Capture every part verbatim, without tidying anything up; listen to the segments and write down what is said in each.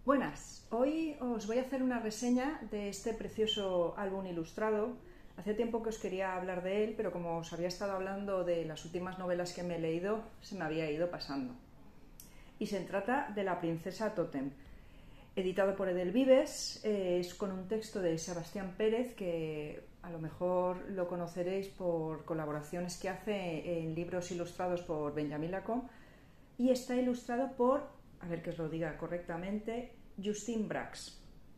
Buenas, hoy os voy a hacer una reseña de este precioso álbum ilustrado. Hace tiempo que os quería hablar de él, pero como os había estado hablando de las últimas novelas que me he leído, se me había ido pasando. Y se trata de La princesa Tótem, editado por Edelvives, eh, es con un texto de Sebastián Pérez, que a lo mejor lo conoceréis por colaboraciones que hace en libros ilustrados por Benjamin Lacombe, y está ilustrado por, a ver que os lo diga correctamente, Justine Brax.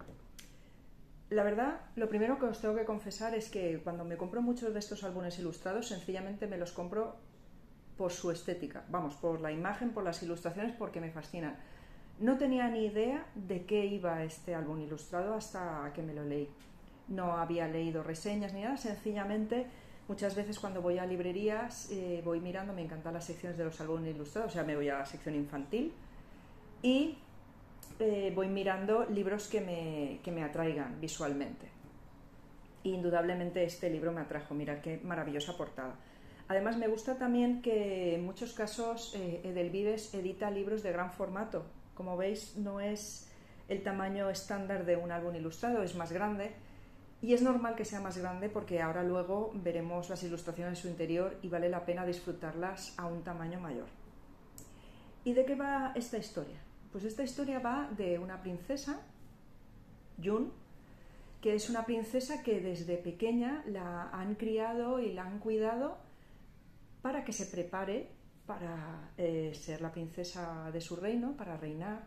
La verdad, lo primero que os tengo que confesar es que cuando me compro muchos de estos álbumes ilustrados, sencillamente me los compro por su estética, vamos, por la imagen, por las ilustraciones, porque me fascinan. No tenía ni idea de qué iba este álbum ilustrado hasta que me lo leí. No había leído reseñas ni nada, sencillamente muchas veces cuando voy a librerías eh, voy mirando, me encantan las secciones de los álbumes ilustrados, o sea, me voy a la sección infantil y eh, voy mirando libros que me, que me atraigan visualmente. Indudablemente este libro me atrajo, mirad qué maravillosa portada. Además me gusta también que en muchos casos eh, Edelvives edita libros de gran formato. Como veis, no es el tamaño estándar de un álbum ilustrado, es más grande. Y es normal que sea más grande porque ahora luego veremos las ilustraciones en su interior y vale la pena disfrutarlas a un tamaño mayor. ¿Y de qué va esta historia? Pues esta historia va de una princesa, June, que es una princesa que desde pequeña la han criado y la han cuidado para que se prepare para eh, ser la princesa de su reino, para reinar.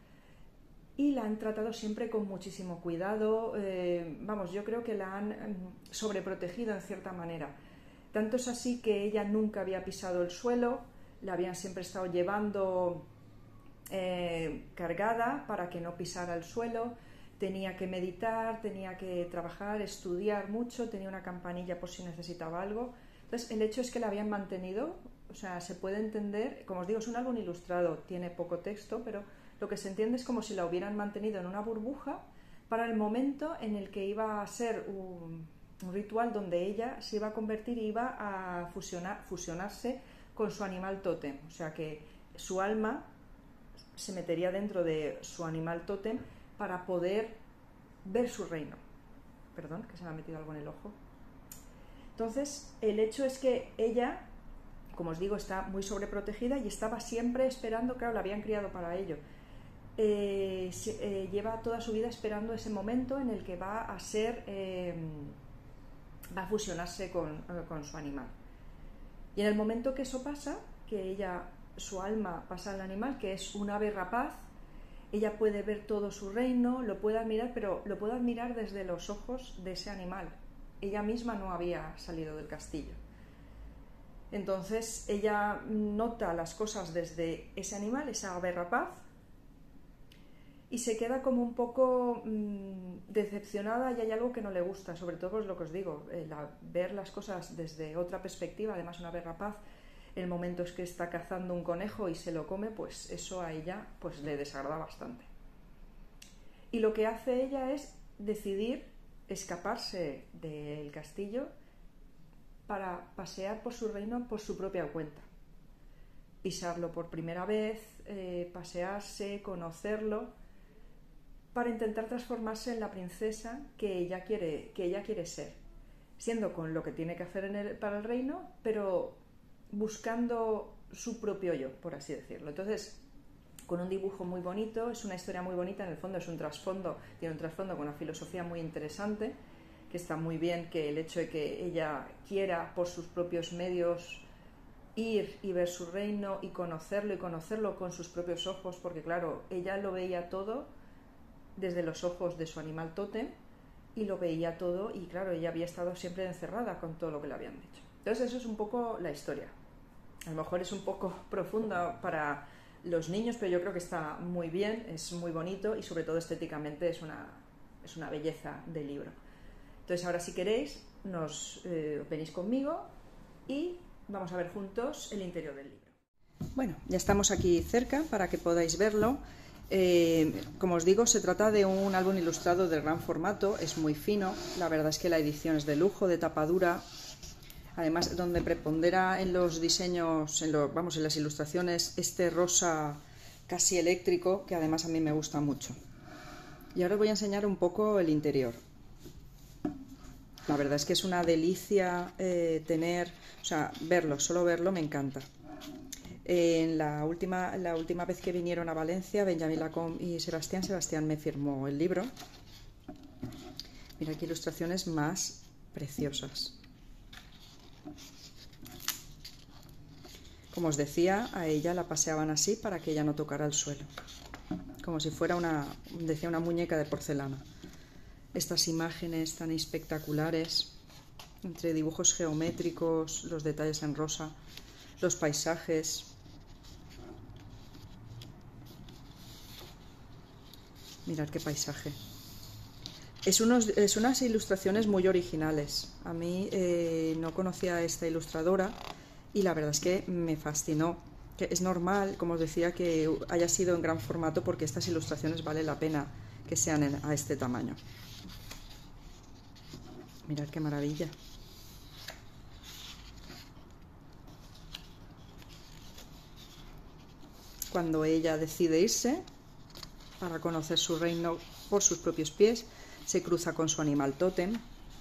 Y la han tratado siempre con muchísimo cuidado, eh, vamos, yo creo que la han sobreprotegido en cierta manera. Tanto es así que ella nunca había pisado el suelo, la habían siempre estado llevando eh, cargada para que no pisara el suelo, tenía que meditar, tenía que trabajar, estudiar mucho, tenía una campanilla por si necesitaba algo. Entonces el hecho es que la habían mantenido, o sea, se puede entender, como os digo, es un álbum ilustrado, tiene poco texto, pero lo que se entiende es como si la hubieran mantenido en una burbuja para el momento en el que iba a ser un, un ritual donde ella se iba a convertir y iba a fusionar, fusionarse con su animal tótem. O sea que su alma se metería dentro de su animal tótem para poder ver su reino. Perdón, que se me ha metido algo en el ojo. Entonces, el hecho es que ella, como os digo, está muy sobreprotegida y estaba siempre esperando, claro, la habían criado para ello. Eh, se, eh, lleva toda su vida esperando ese momento en el que va a ser, eh, va a fusionarse con, eh, con su animal. Y en el momento que eso pasa, que ella, su alma pasa al animal, que es un ave rapaz, ella puede ver todo su reino, lo puede admirar, pero lo puede admirar desde los ojos de ese animal. Ella misma no había salido del castillo. Entonces ella nota las cosas desde ese animal, esa ave rapaz, y se queda como un poco mmm, decepcionada y hay algo que no le gusta, sobre todo pues lo que os digo, el ver las cosas desde otra perspectiva, además una ave rapaz, el momento es que está cazando un conejo y se lo come, pues eso a ella pues le desagrada bastante. Y lo que hace ella es decidir escaparse del castillo para pasear por su reino por su propia cuenta. Pisarlo por primera vez, eh, pasearse, conocerlo, para intentar transformarse en la princesa que ella quiere, que ella quiere ser, siendo con lo que tiene que hacer en el, para el reino, pero buscando su propio yo, por así decirlo. Entonces, con un dibujo muy bonito, es una historia muy bonita, en el fondo es un trasfondo, tiene un trasfondo con una filosofía muy interesante, que está muy bien, que el hecho de que ella quiera por sus propios medios ir y ver su reino y conocerlo y conocerlo con sus propios ojos, porque claro, ella lo veía todo desde los ojos de su animal tótem y lo veía todo y claro, ella había estado siempre encerrada con todo lo que le habían dicho. Entonces eso es un poco la historia. A lo mejor es un poco profunda para los niños, pero yo creo que está muy bien, es muy bonito y sobre todo estéticamente es una, es una belleza de libro. Entonces ahora si queréis nos eh, venís conmigo y vamos a ver juntos el interior del libro. Bueno, ya estamos aquí cerca para que podáis verlo. Eh, como os digo, se trata de un álbum ilustrado de gran formato, es muy fino, la verdad es que la edición es de lujo, de tapa dura, además donde prepondera en los diseños, en lo, vamos, en las ilustraciones, este rosa casi eléctrico, que además a mí me gusta mucho. Y ahora os voy a enseñar un poco el interior. La verdad es que es una delicia eh, tener, o sea, verlo, solo verlo me encanta. En la última, la última vez que vinieron a Valencia, Benjamín Lacombe y Sebastián, Sebastián me firmó el libro. Mira qué ilustraciones más preciosas. Como os decía, a ella la paseaban así para que ella no tocara el suelo, como si fuera una, decía, una muñeca de porcelana. Estas imágenes tan espectaculares, entre dibujos geométricos, los detalles en rosa, los paisajes. Mirad qué paisaje. Es, unos, es unas ilustraciones muy originales. A mí eh, no conocía a esta ilustradora y la verdad es que me fascinó. Que es normal, como os decía, que haya sido en gran formato porque estas ilustraciones vale la pena que sean en, a este tamaño. Mirad qué maravilla. Cuando ella decide irse para conocer su reino por sus propios pies, se cruza con su animal tótem.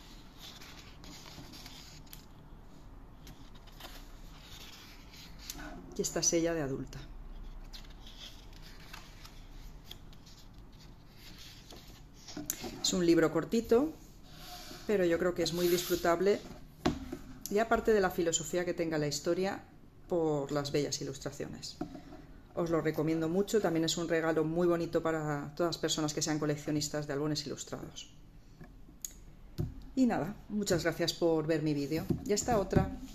Y esta es ella de adulta. Es un libro cortito, pero yo creo que es muy disfrutable, y aparte de la filosofía que tenga la historia, por las bellas ilustraciones. Os lo recomiendo mucho, también es un regalo muy bonito para todas las personas que sean coleccionistas de álbumes ilustrados. Y nada, muchas gracias por ver mi vídeo. Y hasta otra.